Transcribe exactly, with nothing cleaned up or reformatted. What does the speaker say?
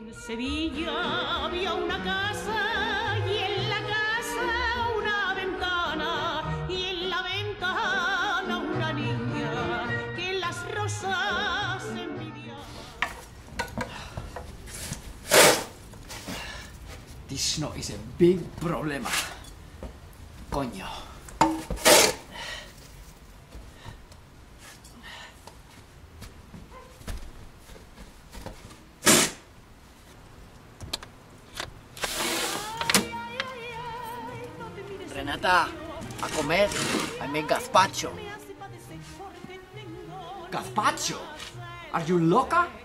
En Sevilla había una casa y en la casa una ventana y en la ventana una niña que las rosas envidiaba. This snow is a big problema. Coño. Renata, a comer. I make gazpacho. Gazpacho? Are you loca?